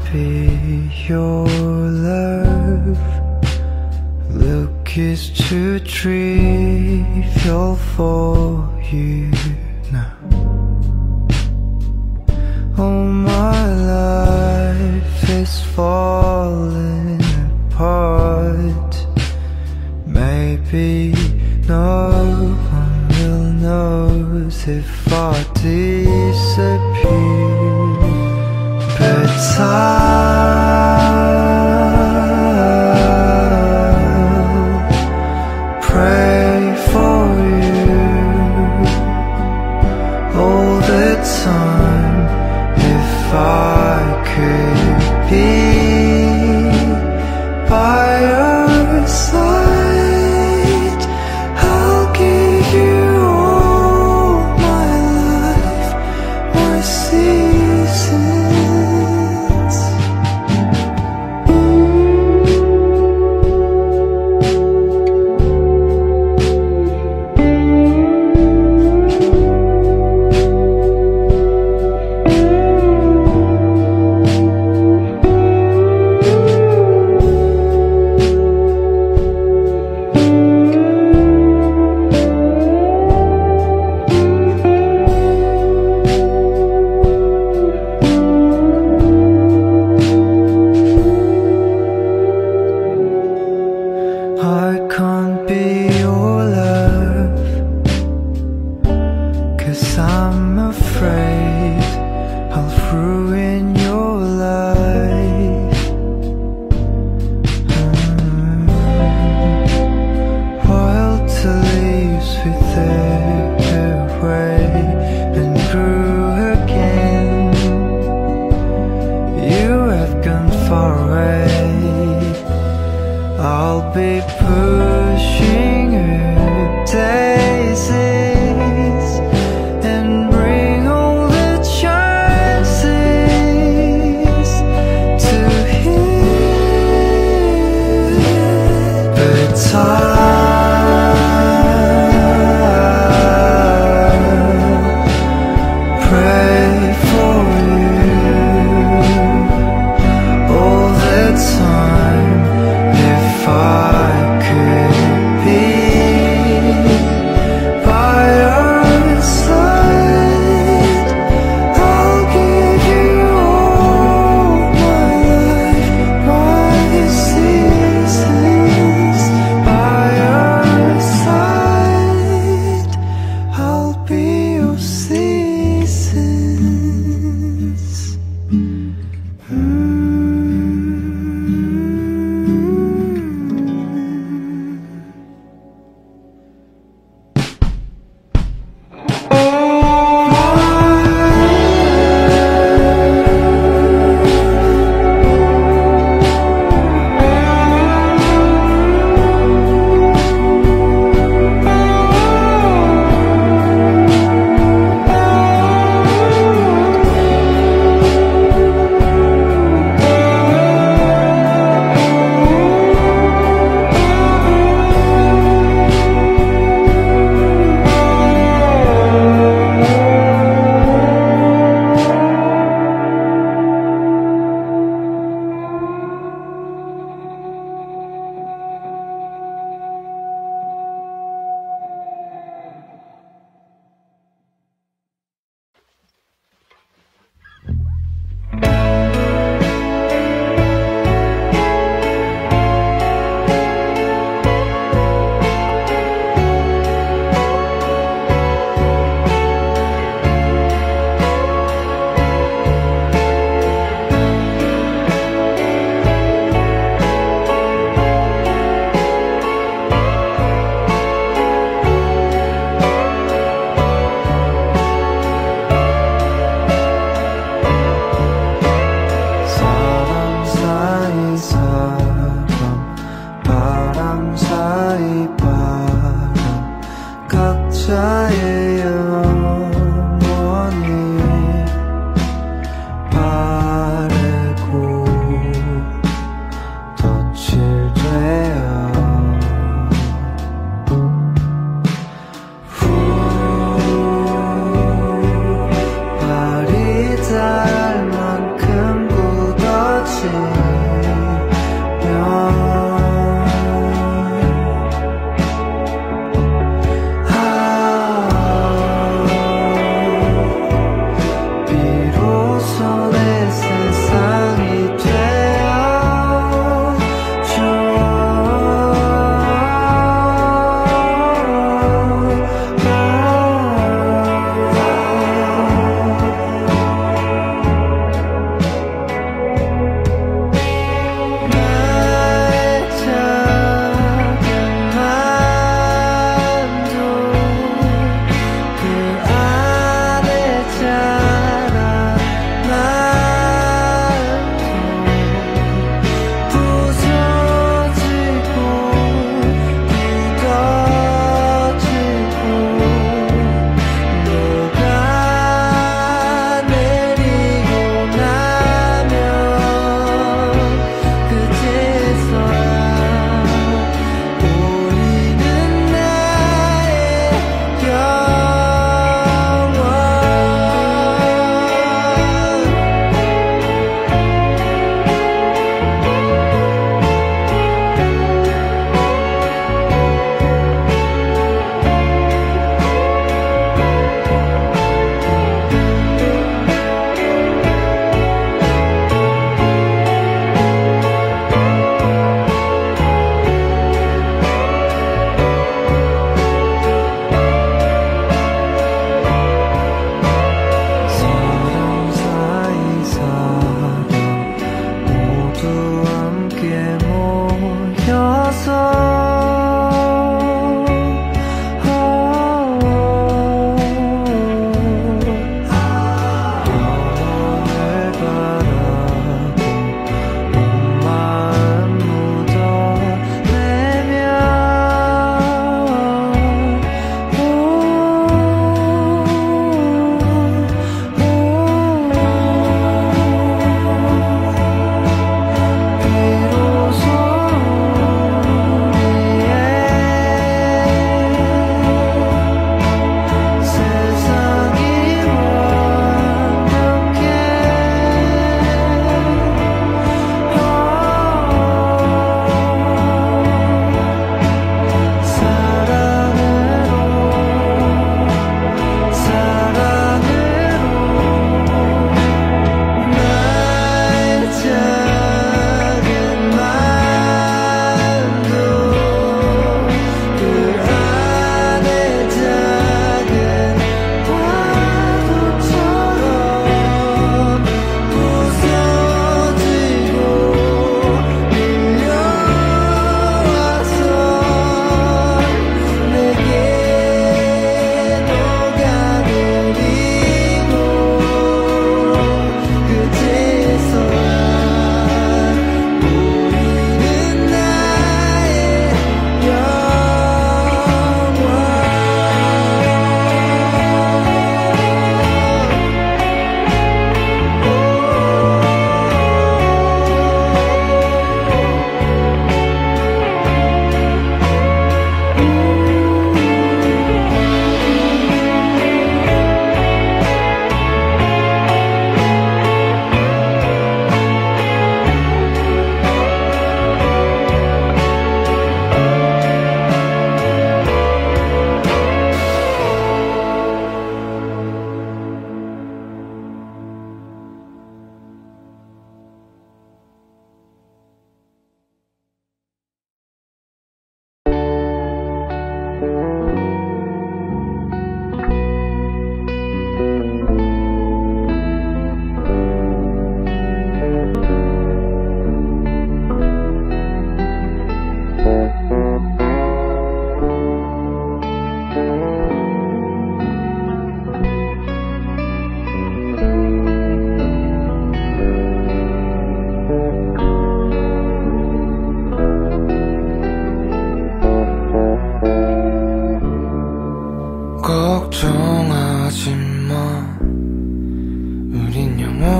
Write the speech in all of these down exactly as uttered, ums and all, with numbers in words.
be your love. Look is too trivial for you now. Oh, my life is falling apart. Maybe no one will notice if I disappear, but I'll pray for you all the time. If I could be by your side, I'll give you all my life, my seasons. I can't be your love, 'cause I'm afraid I'll ruin your life. mm. Wild leaves wither away and grew again. You have gone far away. I'll be pushing up daisies and bring all the chances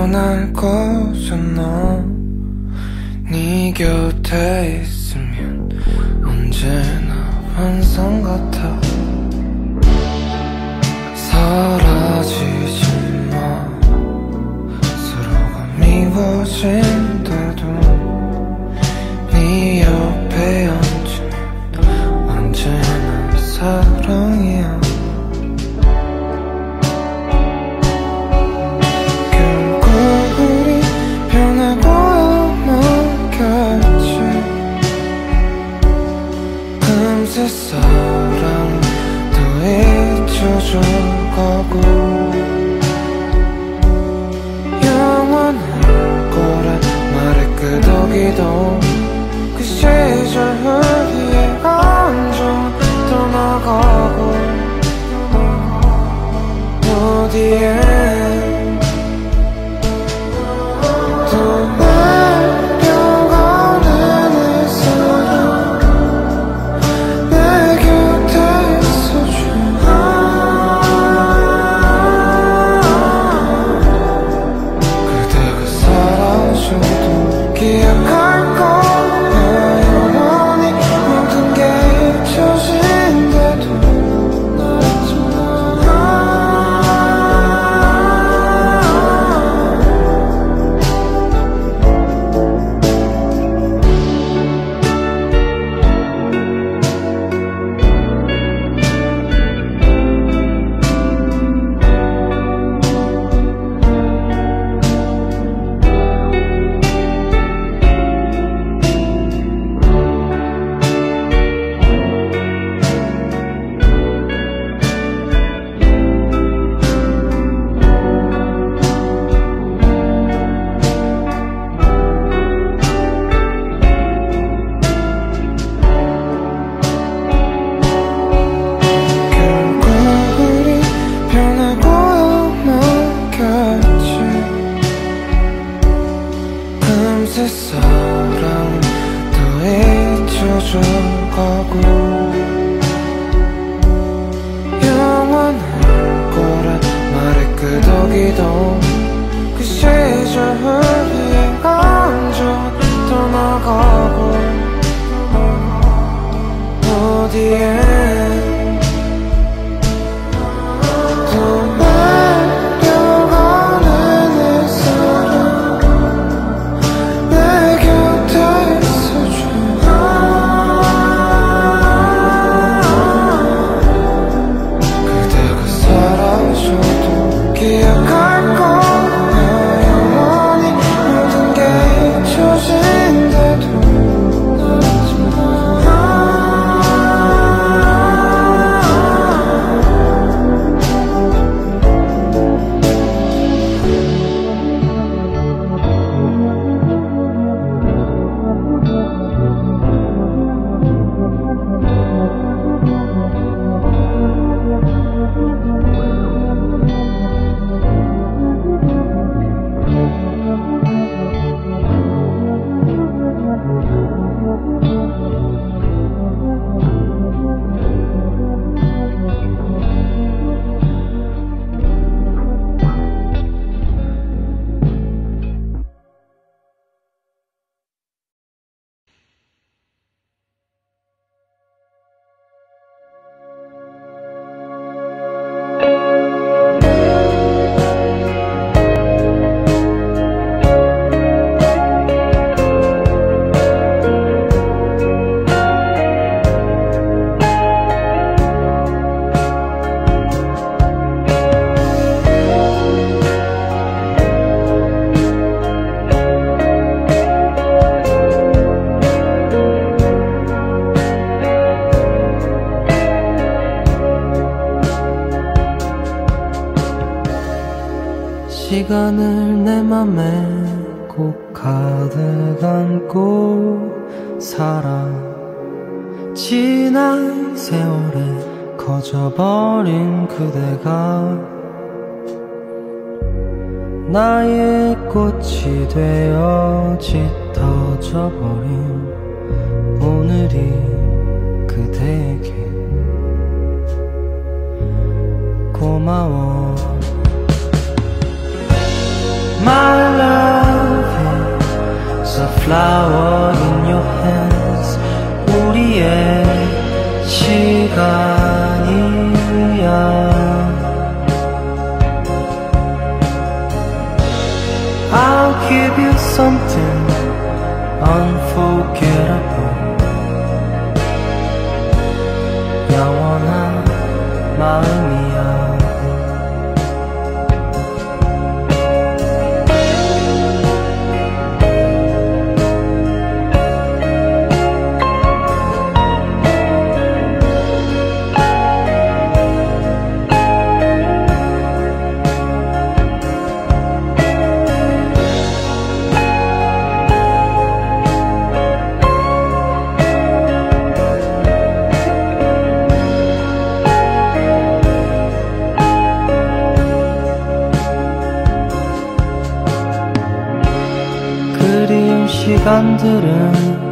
변할 거잖아. 네 곁에 있으면 언제나 환상 같아. 사라지지 마. 서로가 미워진대도 네 옆에 앉으면 언제나 사랑이야. 결국 우리 변하고 말겠지. 금세 사랑도 잊혀져 가고 영원할 거란 말에 끄덕이던 그 시절 위에 앉아 떠나가고 어디에 시간을 내 맘에 꼭 가득 안고 살아. 지난 세월에 커져버린 그대가 나의 꽃이 되어 짙어져버린 오늘이 그대에게 고마워. My love is a flower in your hands. 우리의 시간이야. I'll give you something unforgettable. 영원한 마음이야. 그리운 시간들은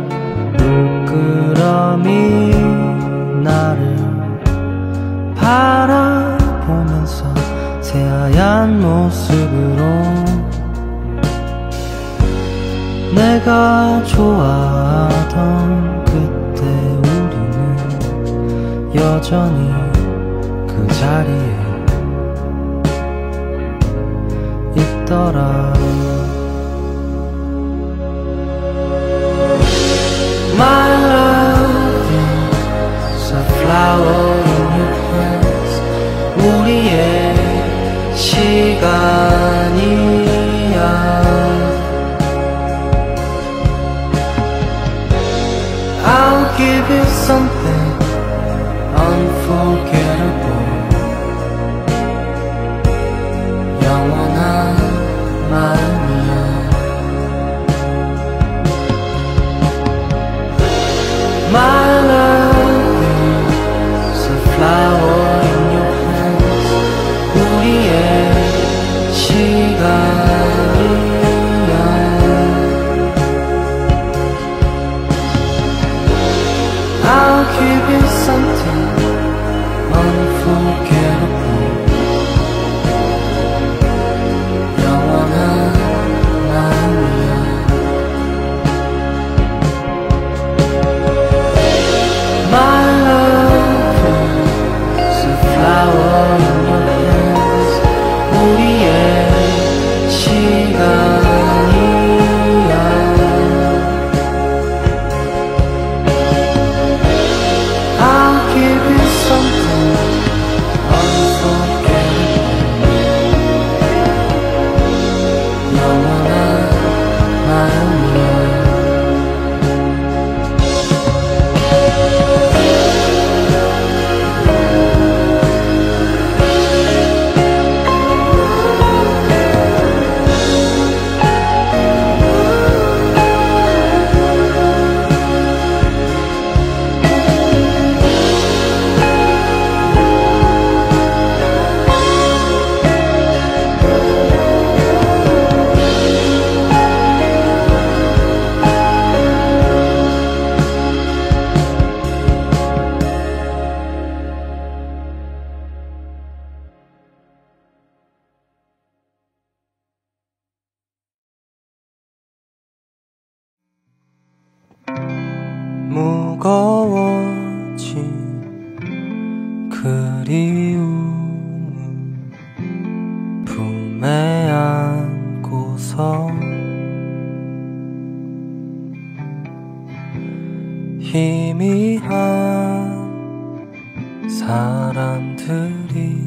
물끄러미 나를 바라보면서 새하얀 모습으로 내가 좋아하던 그때 우리는 여전히 그 자리에 있더라. My love is a flower in your hands. 우리의 시간이야. I'll give you something unforgettable. 영원한 마음이야. My love is a flower in your hands. 우리의 시간이야. I'll give you something unforgettable. 영원한 마음이야. My love is a flower in your hands. 우리의 시간이야. I'll give you something unforgettable. 영원한 마음이야. 무거워진 그리움을 품에 안고서 희미한 사람들이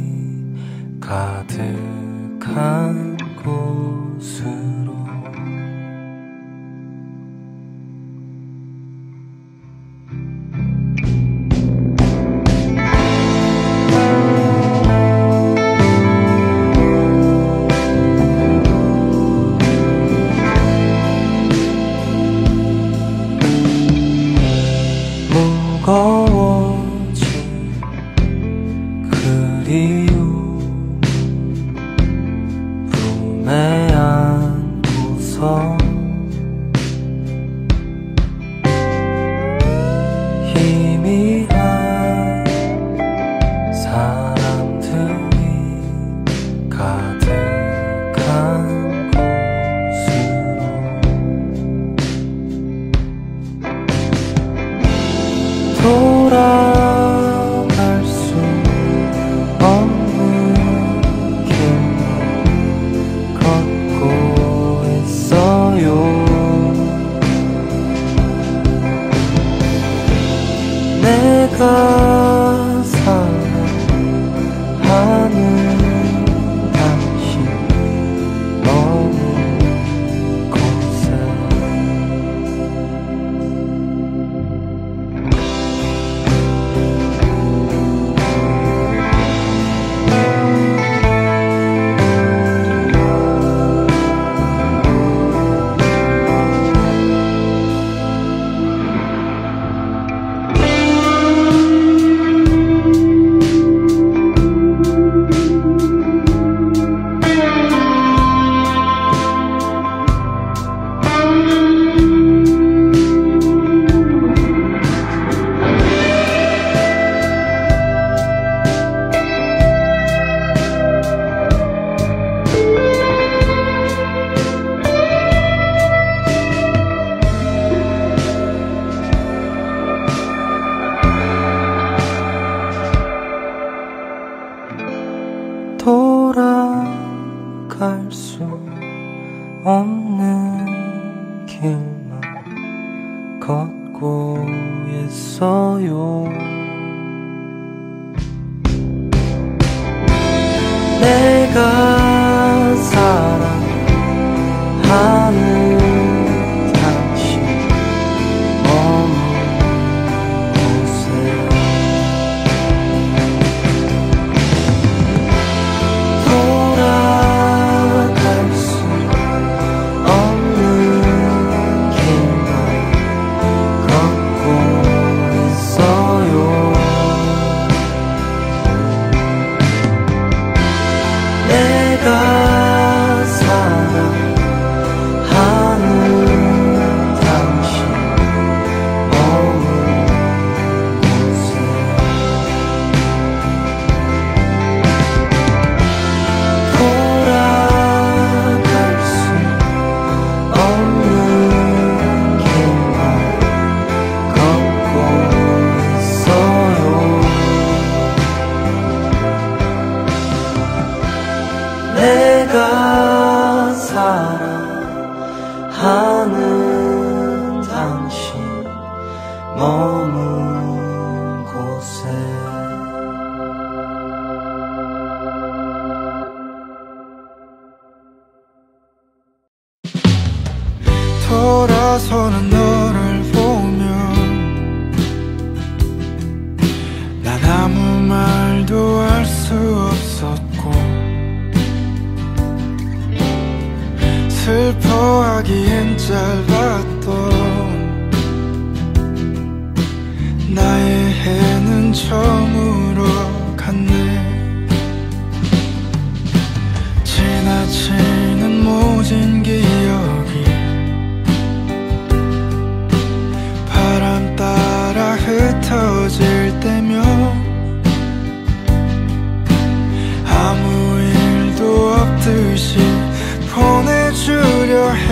가득한 곳으로 무거워진 그리움 품에 안고서 희미한 사람들이 가득한 곳 떠나갈 수 없는 길만 걷고 있어요. 내가 사랑하는 당신 머문 곳에 돌아갈 수 없는 길만 걷고 있어요. 내가 사랑하는 당신 머문 곳에 돌아갈 수 없는 길만 걷고 있어요. 내가 사랑하는 당신 머문 곳에 돌아서는 너를 보면 난 아무 말도 할 수 없었고 슬퍼하기엔 짧았던 나의 해는 저물어 갔네. 지나치는 모진 기억이 바람 따라 흩어질 때면 아무 일도 없듯이 보내주려 해.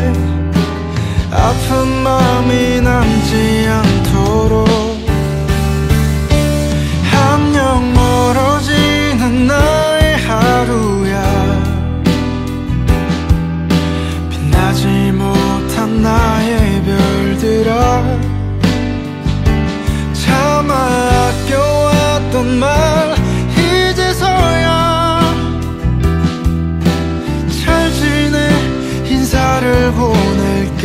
아픈 마음이 남지 않도록 안녕 멀어지는 나의 하루야. 빛나지 못한 나의 별들아 차마 아껴왔던 말 이제서야 잘 지내 인사를 보낼게.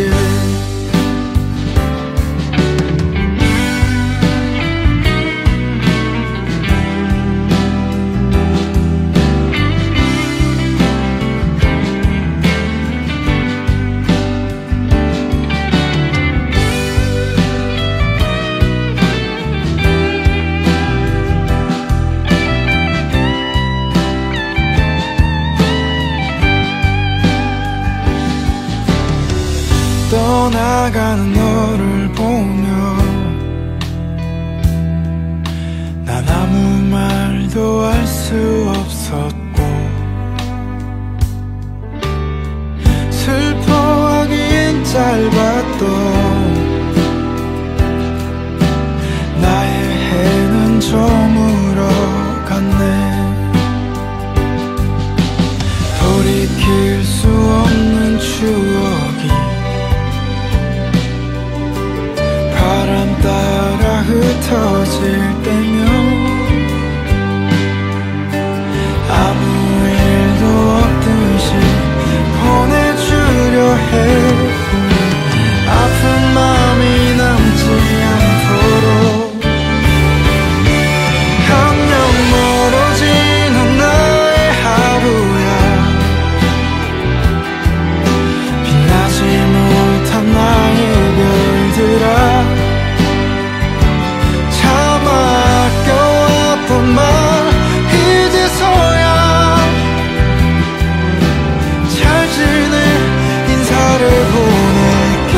떠나가는 너를 보며 난 아무 말도 할 수 없었고 슬퍼하기엔 짧았던 나의 해는 저물어 갔네. 돌이킬 수 없는 추억이 바람 따라 흩어질 때면 아무 일도 없듯이 보내주려 해. 아픈 마음이 남지 않도록 안녕 멀어지는 나의 하루야. 빛나지 못한 나의 별들아 차마 아껴왔던 말 이제서야 잘 지내 인사를 보낼게.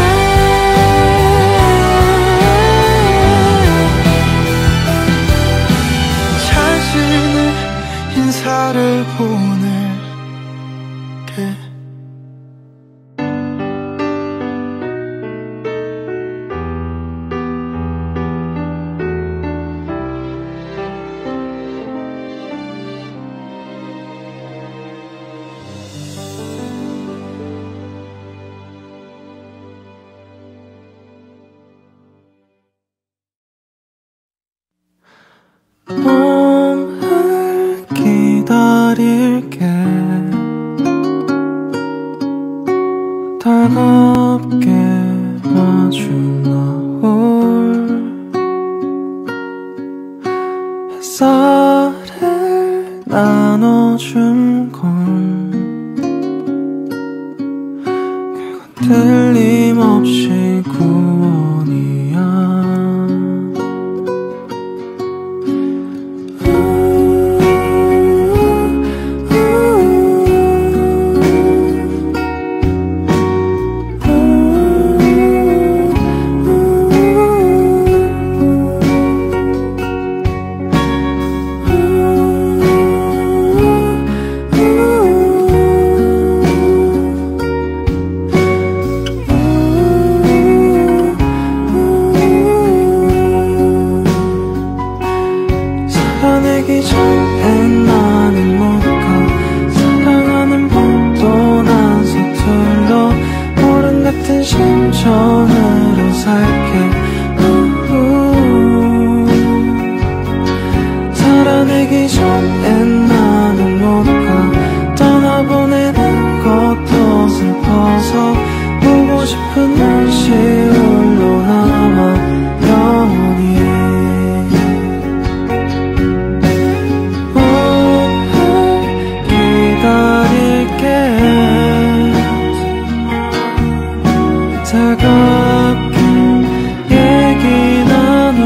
잘 지내 인사를 보낼게. 차갑게 마주 나올 햇살을 나눠준 건 그건 틀림없이 구원이야. 살아내기 전에 나는 못 가. 사랑하는 법도 난 서툴러 모른 같은 심정으로 살게. 우우. 살아내기 전에 나는 못 가. 떠나보내는 것도 슬퍼서 보고 싶은 날씨 홀로 남아 영원히 차갑게 얘기 나누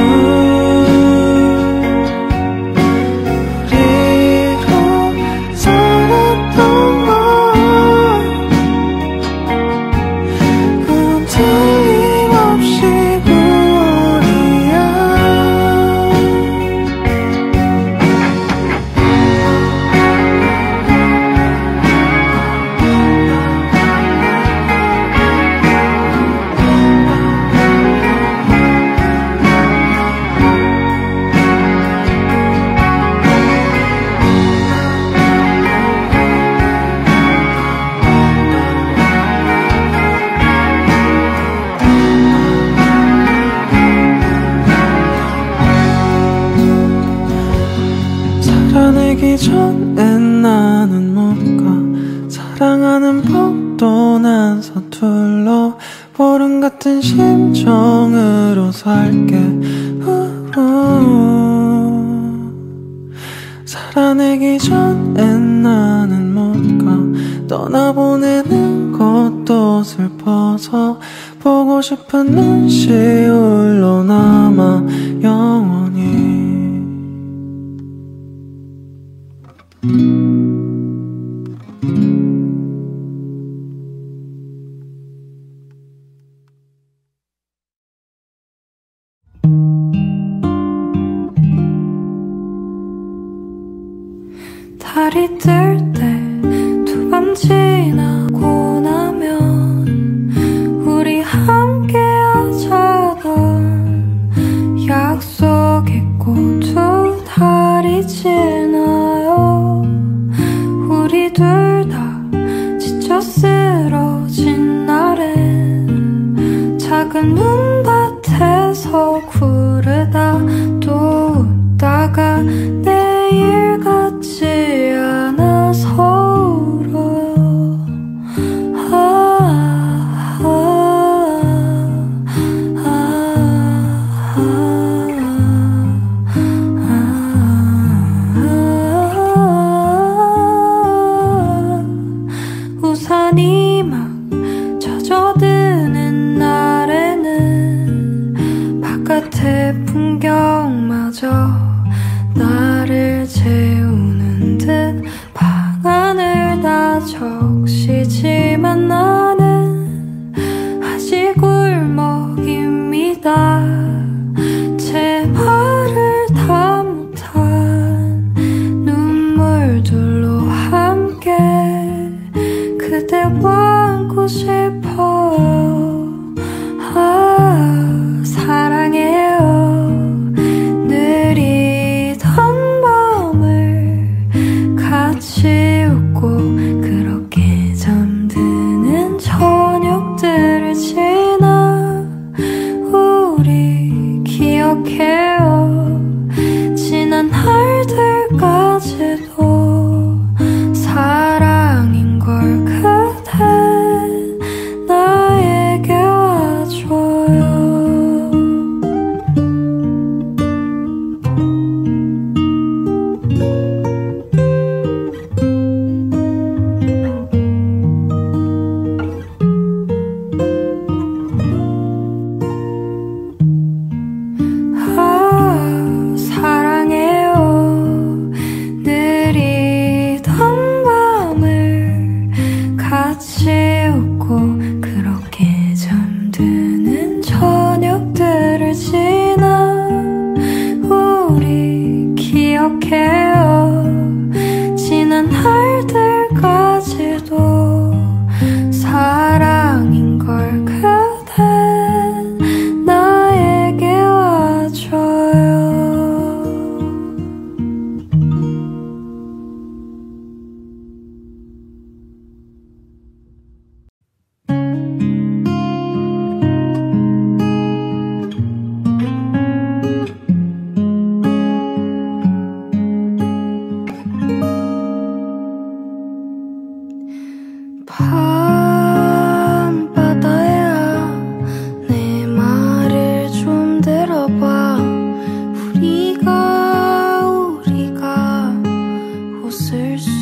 우리로 살았던 건 그건 틀림없이 구원이야. 살아내기 전에 나는 못 가. 사랑하는 법도 난 서툴러 보름 같은 심정으로 살게. 우우. 살아내기 전에 나는 못 가. 떠나보내는 것도 슬퍼서 보고 싶은 눈시 홀로 남아 영원히. 달이 뜰 때 두 밤 지나고 나면 우리 함께 하자던 약속했고 두 달이 지나요. 우리 둘 다 지쳐 쓰러진 날엔 작은 문밭에서 구르다 또 웃다가 내일 같지 않아서 울어요. 아, 아, 아, 아, 아, 우산이 막 젖어드는 날에는 바깥의 풍경마저 나를 재우는 듯 방안을 다 적시지만 나는 아직 울먹입니다. 제 말을 다 못한 눈물들로 함께 그대와 안고 싶어요. 아, 사랑해요. 느리던 밤을 같이 웃고 그렇게 전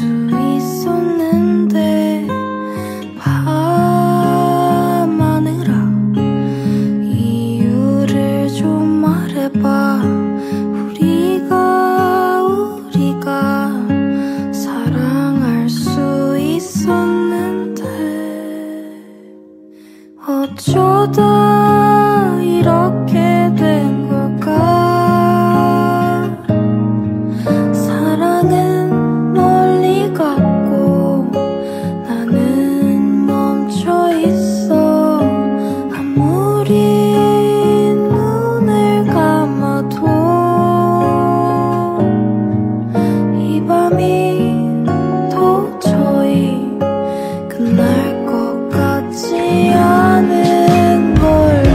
있었는데 밤하늘아 이유를 좀 말해봐. 우리가 우리가 사랑할 수 있었는데 어쩌다 이렇게 된 걸까. 사랑은 멀리 갔고 나는 멈춰 있어. 아무리 눈을 감아도 이 밤이 도저히 끝날 것 같지 않은 걸로.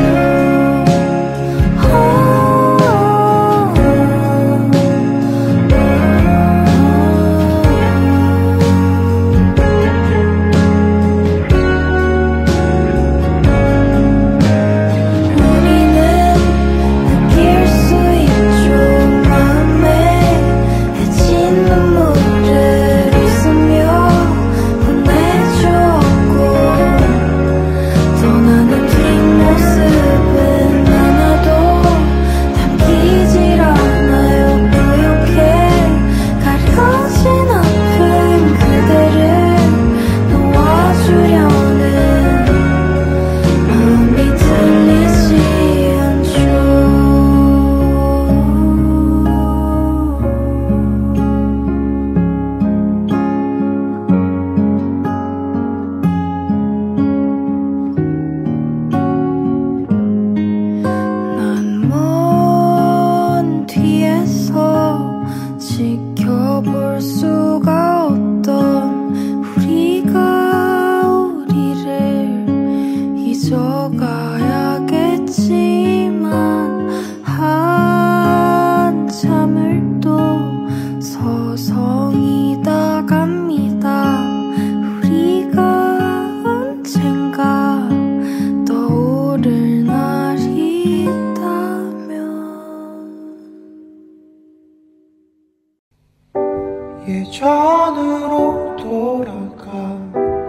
지켜볼 수가 없던 우리가 우리를 잊어가야겠지만 한참을 또 서성이다 갑니다. 우리가 언젠가 떠오를 날이 있다면. 예전으로 돌아가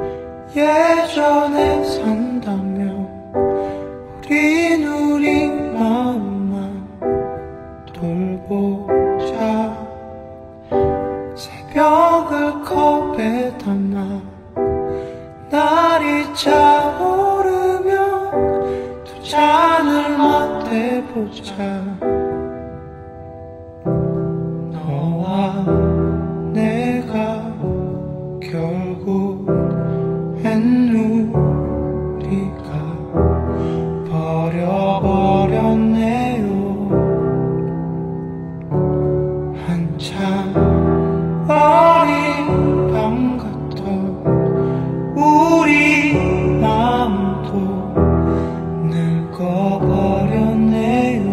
예전에 산다면 우린 우리 마음만 돌보자. 새벽을 컵에 담아 날이 차오르면 두 잔을 맞대보자. 너와 내가 결국엔 우리가 버려버렸네요. 한참 어린 밤 같던 우리 마음도 늙어버렸네요.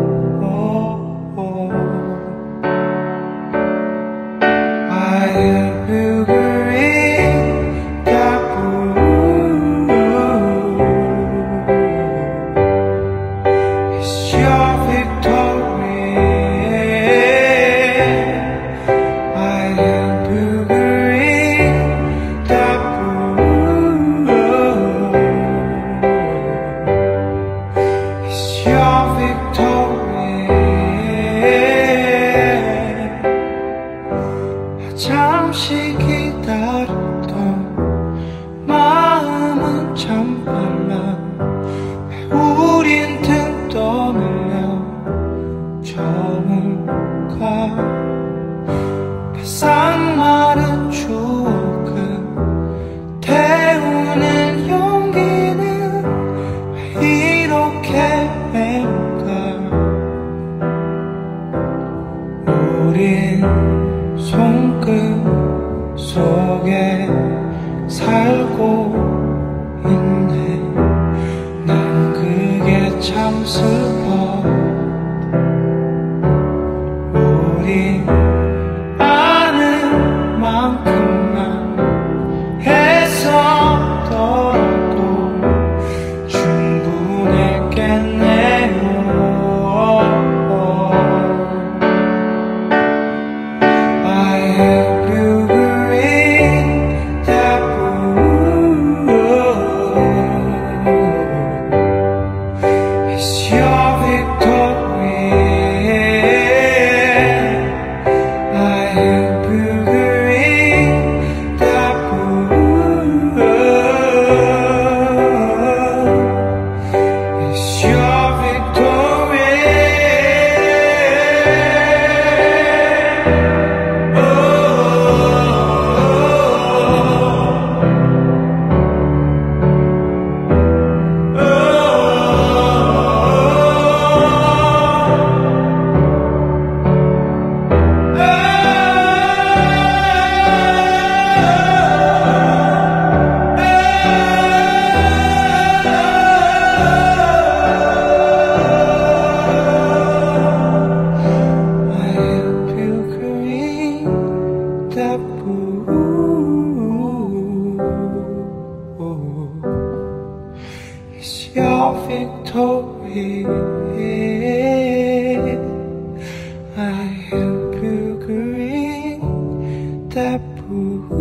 잠시 기다렸던 마음은 참 빨라. 왜 우린 등 떠밀려 저물까. 바싹 마른 추억은 태우는 용기는 왜 이렇게 매울까. 우린 손끝 속에 살고 있네. 난 그게 참 슬퍼. 우린 아는 만큼만 했었더라도 충분했겠네요. I hope you agree.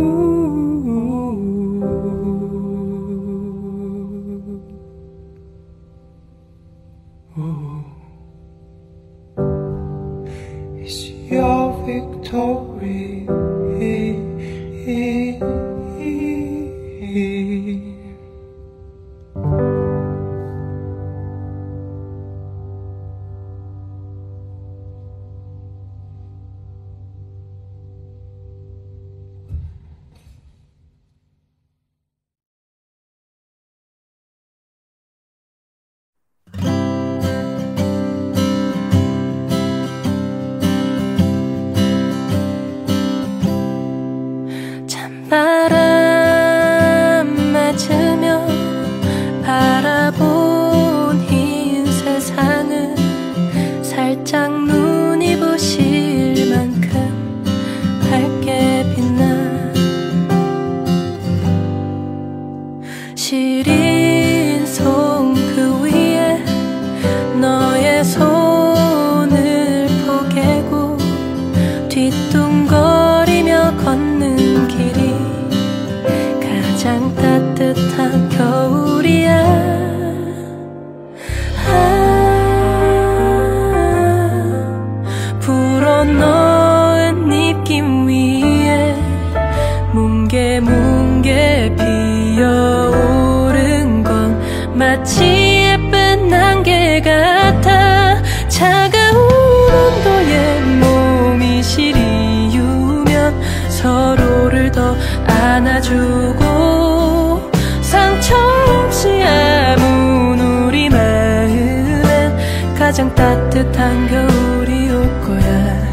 It's your victory. 바람 맞으며 바라본 이 세상은 살짝 눈이 부실 만큼 밝게 빛나 시린 손 그 위에 너의 손을 포개고 뒤뚱거리며 걷는 길이 가장 따뜻한 겨울이야. 아, 불어넣은 입김 위에 뭉게뭉게 피어오른 건 마치 예쁜 안개 같아. 차가운 온도에 몸이 시리우면 서로를 더 안아주고 상처 없이 아문 우리 마음엔 가장 따뜻한 겨울이 올 거야.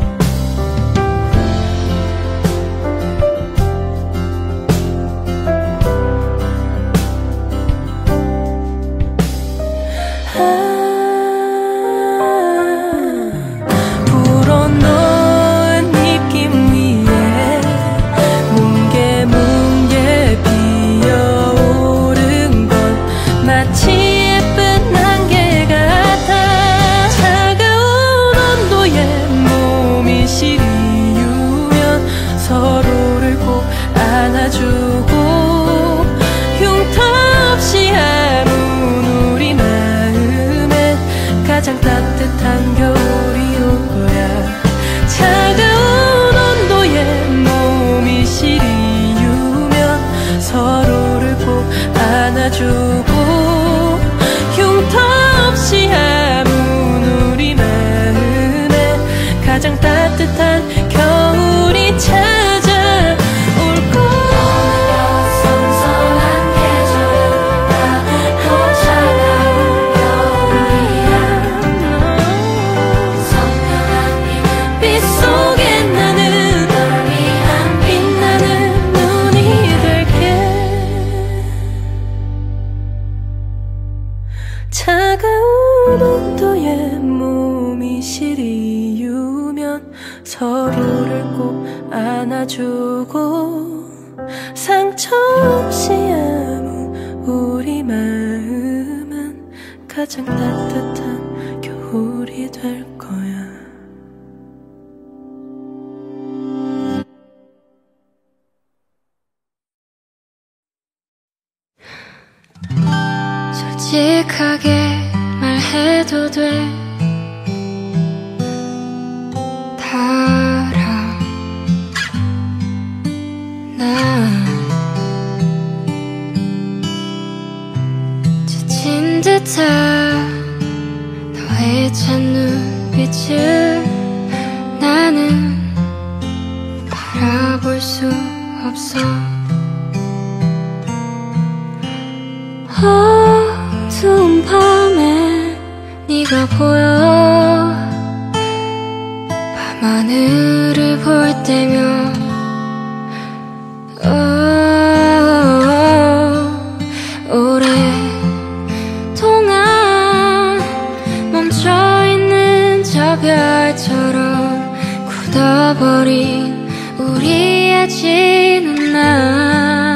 안아주고 흉터 없이 아문 우리 마음엔 가장 따뜻한 겨울이 올 거야. 차가운 온도에 몸이 시리우면 서로를 꼭 안아주고 흉터 없이 아문 우리 마음엔 가장 따뜻한 겨울이 찾아 차가운 온도에 몸이 시리우면 서로를 꼭 안아주고 상처 없이 아무 우리 마음은 가장 따뜻한 겨울이 될 거야. 솔직하게 말해도 돼. 달아 난 지친 듯한 너의 찬 눈빛을 나는 바라볼 수 없어. 어두운 밤에 네가 보여. 밤하늘을 볼 때면 오랫동안 멈춰있는 저 별처럼 굳어버린 우리의 지는 날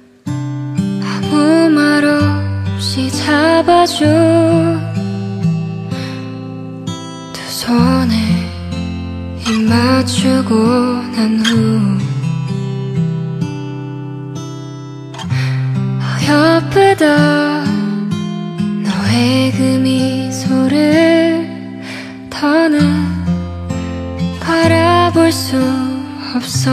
아무 말 없이 잡아준 손에 입 맞추고 난 후 어여쁘다 너의 그 미소를 더는 바라볼 수 없어.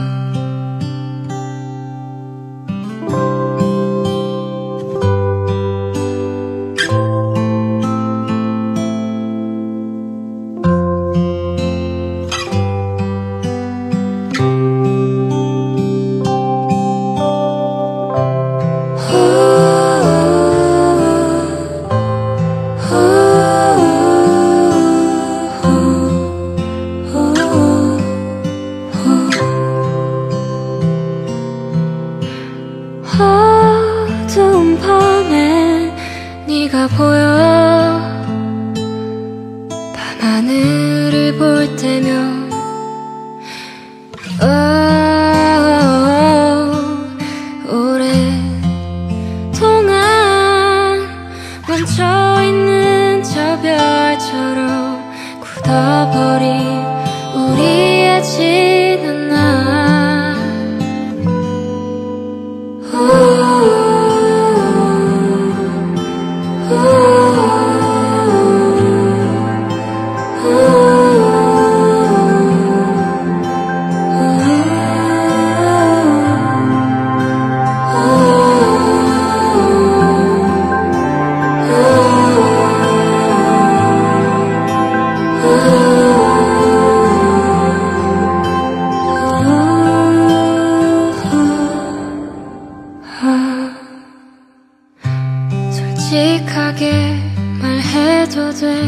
어두운 밤에 네가 보여. 밤하늘을 볼 때면 오랫동안 멈춰있는 저 별처럼 굳어버린 우리의 지난 날. 솔직하게 말해도 돼.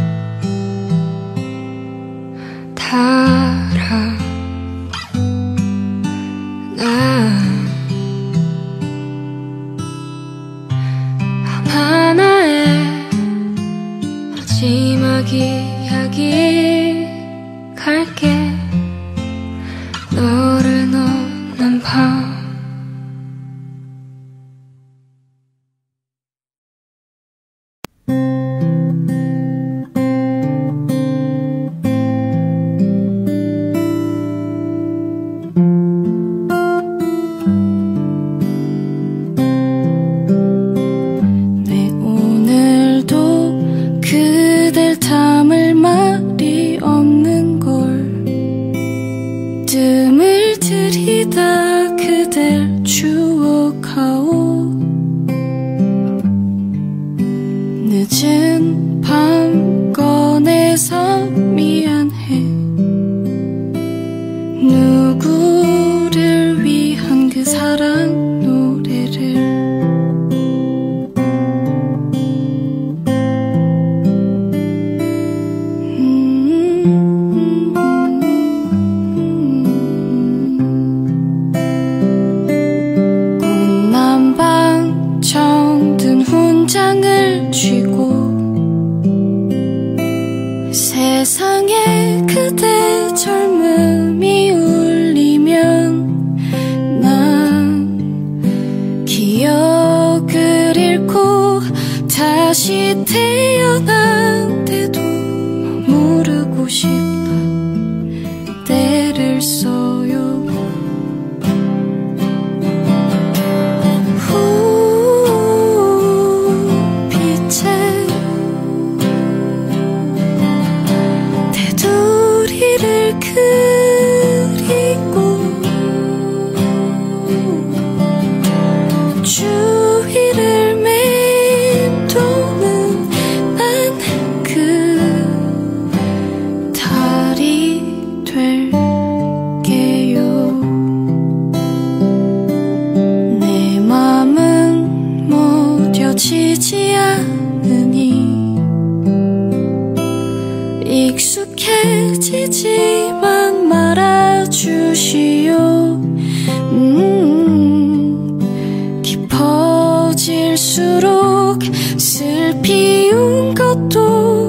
달아 난 밤 하나의 마지막 이야기 갈게. 너를 넣는 밤. 뜸을 들이다 그댈 추억하오. 늦은 밤 꺼내서 미안해. 누구를 위한 그 사랑 노래를. 장을 쥐고 세상에 그대 젊음이 울리면 난 기억을 잃고 다시 태어난데도 모르고 싶다. 때를 써요. 주위를 맴도는 난 그 달이 될게요. 내 맘은 무뎌지지 않으니 익숙해지지만 말아주시오. 음, 깊어질수록 슬피운 것도